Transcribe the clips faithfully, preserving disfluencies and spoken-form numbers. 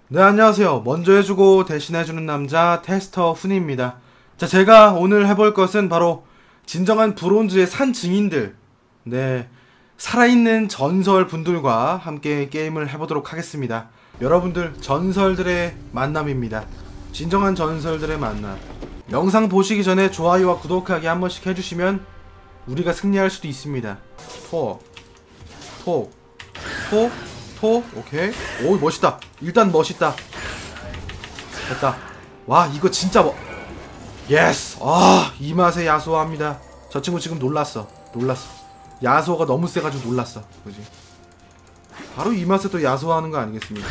네, 안녕하세요. 먼저 해주고 대신해주는 남자 테스터 훈이입니다. 자, 제가 오늘 해볼 것은 바로 진정한 브론즈의 산 증인들, 네, 살아있는 전설 분들과 함께 게임을 해보도록 하겠습니다. 여러분들, 전설들의 만남입니다. 진정한 전설들의 만남. 영상 보시기 전에 좋아요와 구독하기 한 번씩 해주시면 우리가 승리할 수도 있습니다. 톡, 톡, 톡, 톡. 오케이. 오, 멋있다. 일단 멋있다. 됐다. 와, 이거 진짜 뭐 예스. 아, 이 맛에 야소합니다. 저 친구 지금 놀랐어. 놀랐어. 야소가 너무 세가지고 놀랐어. 그지? 바로 이 맛에 또 야소하는 거 아니겠습니까?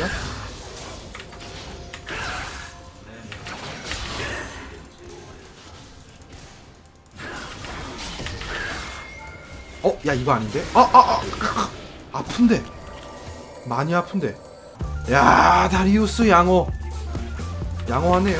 어? 야, 이거 아닌데? 아, 아, 아, 아, 아픈데. 많이 아픈데. 야, 다리우스 양호. 양호하네요.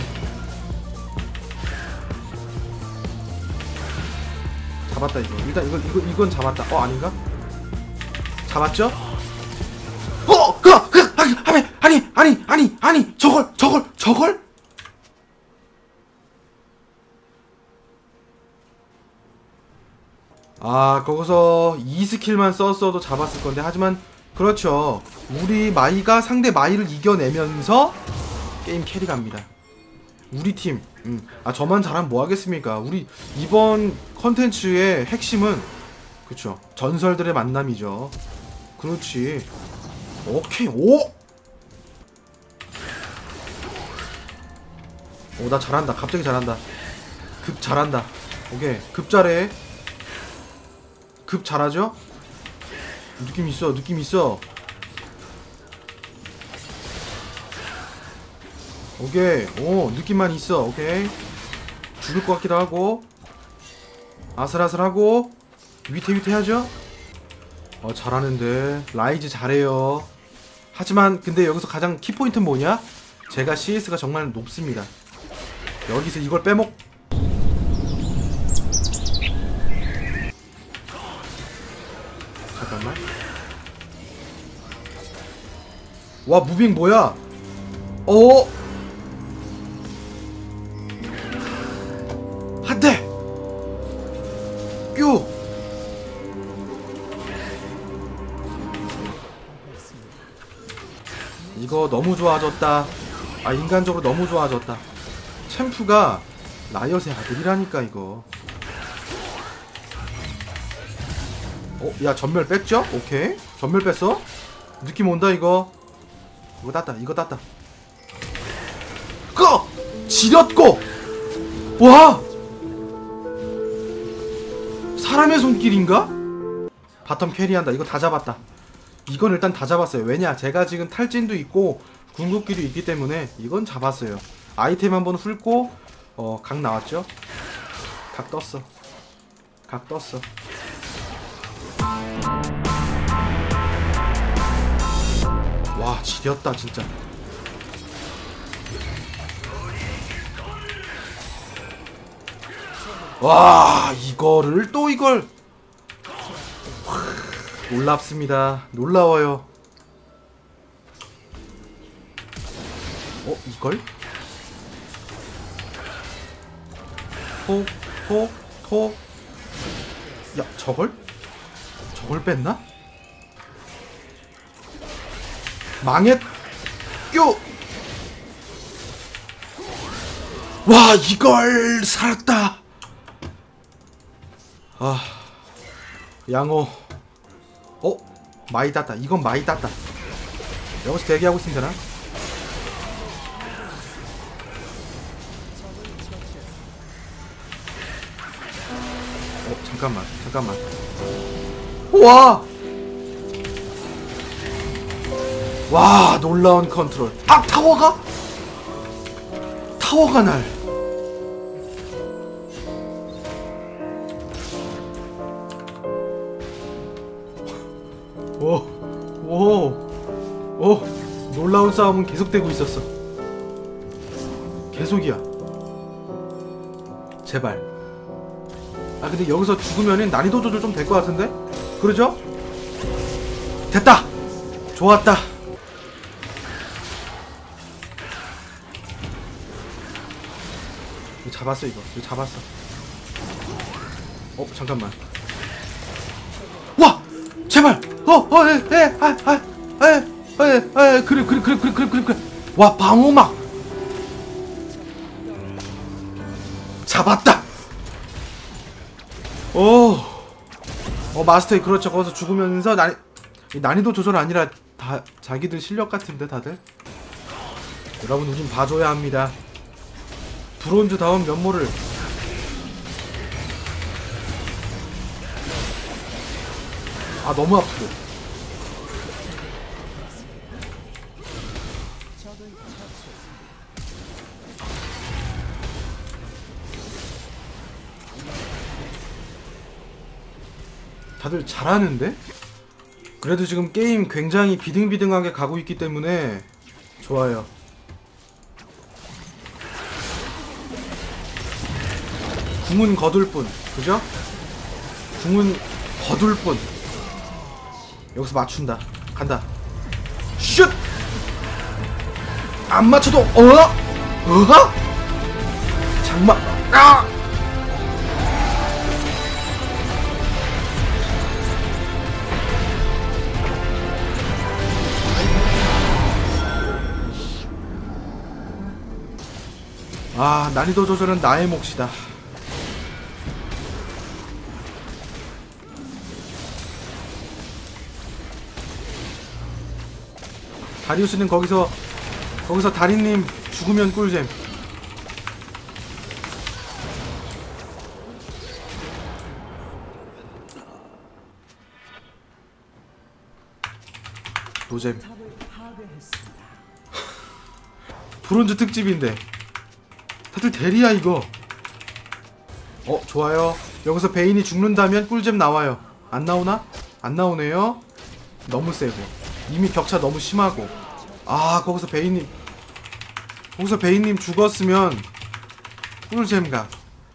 잡았다 이거. 일단 이거 이거 이건 잡았다. 어, 아닌가? 잡았죠? 어, 그, 그, 아니, 아니, 아니, 아니, 아니, 아니, 저걸, 저걸, 저걸? 아, 거기서 이 스킬만 썼어도 잡았을 건데, 하지만 그렇죠. 우리 마이가 상대 마이를 이겨내면서 게임 캐리갑니다. 우리 팀. 음. 아, 저만 잘하면 뭐 하겠습니까? 우리 이번 컨텐츠의 핵심은 그쵸, 전설들의 만남이죠. 그렇지. 오케이. 오! 오, 나 잘한다. 갑자기 잘한다. 급 잘한다. 오케이. 급 잘해. 급 잘하죠? 느낌 있어. 느낌 있어. 오케이. 오, 느낌만 있어. 오케이. 죽을 것 같기도 하고 아슬아슬하고 위태위태하죠? 어, 잘하는데. 라이즈 잘해요. 하지만 근데 여기서 가장 키포인트는 뭐냐? 제가 씨에스가 정말 높습니다. 여기서 이걸 빼먹 잠깐만. 와, 무빙 뭐야? 어? 한 대! 뀨! 이거 너무 좋아졌다. 아, 인간적으로 너무 좋아졌다. 챔프가 라이엇의 아들이라니까 이거. 어? 야, 전멸 뺐죠? 오케이. 전멸 뺐어? 느낌 온다 이거. 이거 땄다. 이거 땄다. 꺼! 지렸고! 와! 사람의 손길인가? 바텀 캐리한다. 이거 다 잡았다. 이건 일단 다 잡았어요. 왜냐? 제가 지금 탈진도 있고 궁극기도 있기 때문에 이건 잡았어요. 아이템 한번 훑고 어, 각 나왔죠? 각 떴어. 각 떴어. 와, 지렸다 진짜. 와, 이거를 또 이걸. 놀랍습니다. 놀라워요. 어, 이걸? 톡, 톡, 톡. 야, 저걸? 저걸 뺐나? 망했. 뀨. 와, 이걸 살았다. 아, 양호. 어? 마이 땄다. 이건 마이 땄다. 여기서 대기하고 있으면 되나? 어, 잠깐만, 잠깐만. 와! 와, 놀라운 컨트롤. 아, 타워가? 타워가 날. 오, 오, 오, 놀라운 싸움은 계속되고 있었어. 계속이야. 제발. 아, 근데 여기서 죽으면은 난이도 조절 좀 될 것 같은데? 그러죠? 됐다! 좋았다. 잡았어 이거. 이거 잡았어. 어 잠깐만. 와 제발. 어어에에아아에에 그래 그래 그래 그래 그래 그래 그래. 와 방어막. 잡았다. 오. 어 마스터이 그렇죠. 거기서 죽으면서 난이 난이도 조절 아니라 다 자기들 실력 같은데 다들. 여러분 우린 봐줘야 합니다. 브론즈 다운 면모를. 아 너무 아프고. 다들 잘하는데? 그래도 지금 게임 굉장히 비등비등하게 가고 있기 때문에 좋아요. 궁은 거둘 뿐, 그죠? 궁은 거둘 뿐. 여기서 맞춘다. 간다. 슛! 안 맞춰도 어? 어? 장막. 아! 아, 난이도 조절은 나의 몫이다. 다리우스는 거기서 거기서 다리님 죽으면 꿀잼. 노잼. 브론즈 특집인데 다들 대리야 이거. 어 좋아요. 여기서 베인이 죽는다면 꿀잼 나와요. 안 나오나? 안 나오네요. 너무 세고 이미 격차 너무 심하고. 아 거기서 베인님 거기서 베인님 죽었으면 꿀잼 각.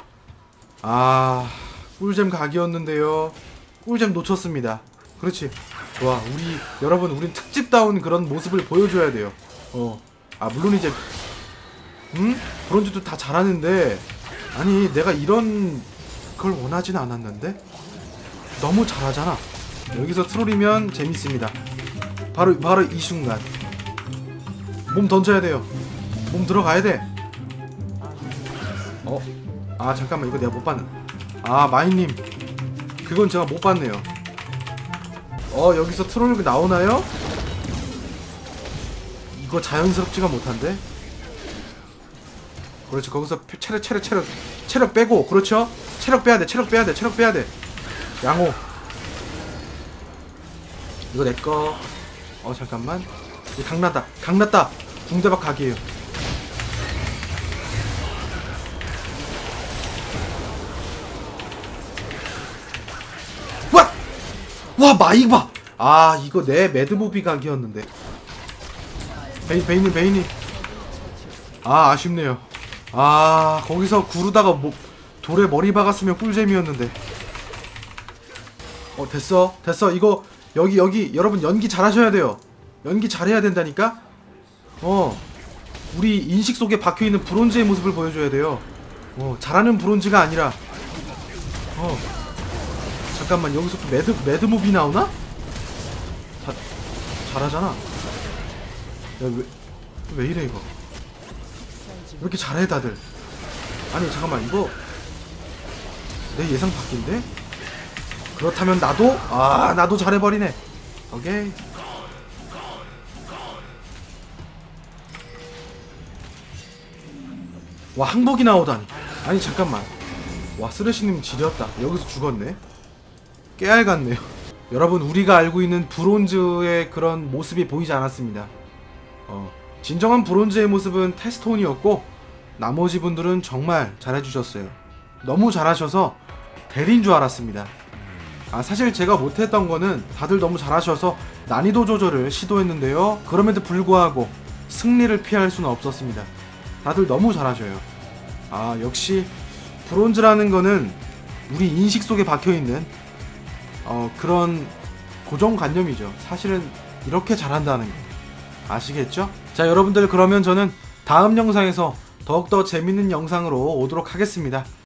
아 꿀잼 각이었는데요. 꿀잼 놓쳤습니다. 그렇지. 좋아. 우리 여러분 우린 특집다운 그런 모습을 보여줘야 돼요. 어 아 물론 이제 음? 브론즈도 다 잘하는데 아니 내가 이런 걸 원하진 않았는데 너무 잘하잖아. 여기서 트롤이면 재밌습니다. 바로 바로 이 순간 몸 던져야 돼요. 몸 들어가야 돼. 어? 아 잠깐만 이거 내가 못 봤네. 아 마이님 그건 제가 못 봤네요. 어 여기서 트롤 나오나요? 이거 자연스럽지가 못한데. 그렇죠. 거기서 체력 체력 체력 체력 빼고. 그렇죠. 체력 빼야돼. 체력 빼야돼. 체력 빼야돼. 양호. 이거 내꺼. 어 잠깐만. 이거 강났다. 강났다. 궁대박 각이에요. 와! 와 마이 봐. 아 이거 내 매드무비 각이었는데. 베인 베인이 베인이. 아 아쉽네요. 아 거기서 구르다가 뭐 돌에 머리 박았으면 꿀잼이었는데. 어 됐어 됐어. 이거 여기 여기 여러분 연기 잘하셔야 돼요. 연기 잘해야 된다니까. 어 우리 인식 속에 박혀있는 브론즈의 모습을 보여줘야 돼요. 어 잘하는 브론즈가 아니라. 어 잠깐만 여기서 또 매드 매드무비 나오나? 다 잘하잖아. 야 왜 왜 이래 이거. 왜 이렇게 잘해 다들. 아니 잠깐만 이거 내 예상 밖인데? 그렇다면 나도? 아 나도 잘해버리네. 오케이. 와 항복이 나오다니. 아니 잠깐만. 와 쓰레쉬님 지렸다. 여기서 죽었네. 깨알 같네요. 여러분 우리가 알고 있는 브론즈의 그런 모습이 보이지 않았습니다. 어 진정한 브론즈의 모습은 테스톤이었고 나머지 분들은 정말 잘해주셨어요. 너무 잘하셔서 대리인 줄 알았습니다. 아 사실 제가 못했던 거는 다들 너무 잘하셔서 난이도 조절을 시도했는데요. 그럼에도 불구하고 승리를 피할 수는 없었습니다. 다들 너무 잘하셔요. 아 역시 브론즈라는 거는 우리 인식 속에 박혀있는 어 그런 고정관념이죠. 사실은 이렇게 잘한다는 거 아시겠죠? 자 여러분들 그러면 저는 다음 영상에서 더욱더 재밌는 영상으로 오도록 하겠습니다.